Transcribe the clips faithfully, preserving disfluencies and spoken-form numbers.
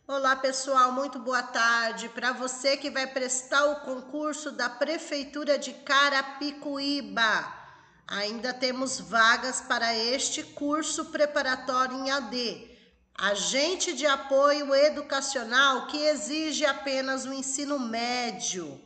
Olá pessoal, muito boa tarde. Para você que vai prestar o concurso da Prefeitura de Carapicuíba, ainda temos vagas para este curso preparatório em A D, Agente de Apoio Educacional, que exige apenas o ensino médio,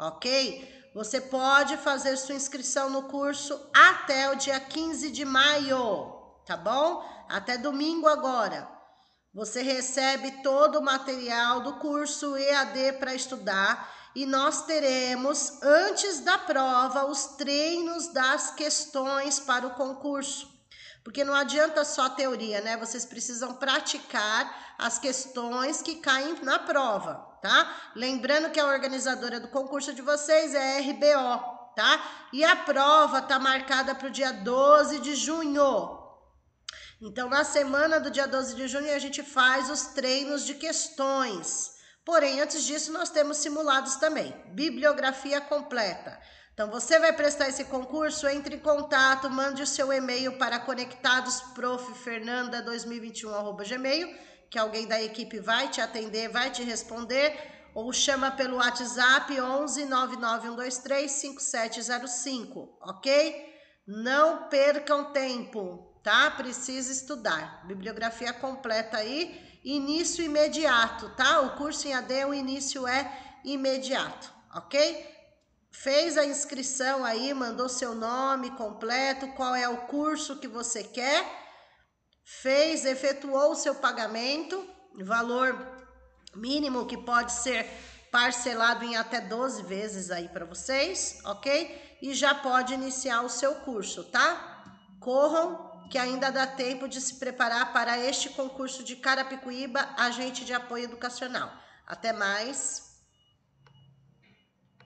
ok? Você pode fazer sua inscrição no curso até o dia quinze de maio, tá bom? Até domingo agora. Você recebe todo o material do curso E A D para estudar e nós teremos, antes da prova, os treinos das questões para o concurso. Porque não adianta só teoria, né? Vocês precisam praticar as questões que caem na prova, tá? Lembrando que a organizadora do concurso de vocês é a R B O, tá? E a prova tá marcada para o dia doze de junho. Então, na semana do dia doze de junho, a gente faz os treinos de questões. Porém, antes disso, nós temos simulados também. Bibliografia completa. Então, você vai prestar esse concurso, entre em contato, mande o seu e-mail para conectadosproffernanda dois mil e vinte e um arroba gmail, que alguém da equipe vai te atender, vai te responder, ou chama pelo WhatsApp onze nove nove um dois três cinco sete zero cinco, ok? Não percam tempo. Tá? Precisa estudar. Bibliografia completa aí, início imediato, tá? O curso em A D, o início é imediato, ok? Fez a inscrição aí, mandou seu nome completo, qual é o curso que você quer, fez, efetuou o seu pagamento, valor mínimo que pode ser parcelado em até doze vezes aí para vocês, ok? E já pode iniciar o seu curso, tá? Corram, que ainda dá tempo de se preparar para este concurso de Carapicuíba, Agente de Apoio Educacional. Até mais!